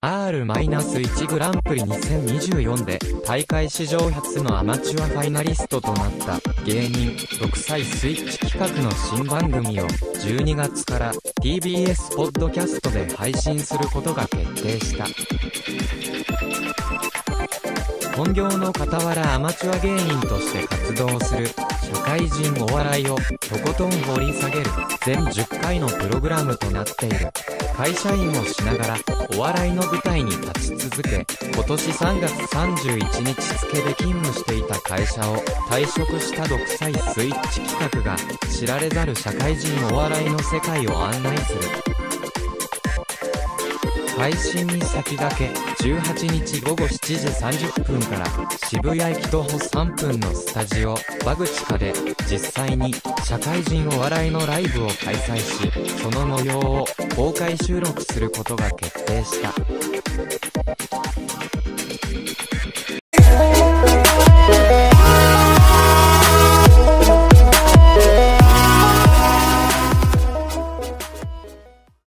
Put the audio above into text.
R-1 グランプリ2024で大会史上初のアマチュアファイナリストとなった芸人独裁スイッチ企画の新番組を12月から TBS ポッドキャストで配信することが決定した。本業の傍らアマチュア芸人として活動する社会人お笑いをとことん掘り下げる全10回のプログラムとなっている。会社員をしながらお笑いの舞台に立ち続け、今年3月31日付で勤務していた会社を退職した独裁スイッチ企画が知られざる社会人お笑いの世界を案内する。配信に先駆け18日午後7時30分から渋谷駅徒歩3分のスタジオバグチカで実際に社会人お笑いのライブを開催し、その模様を公開収録することが決定した。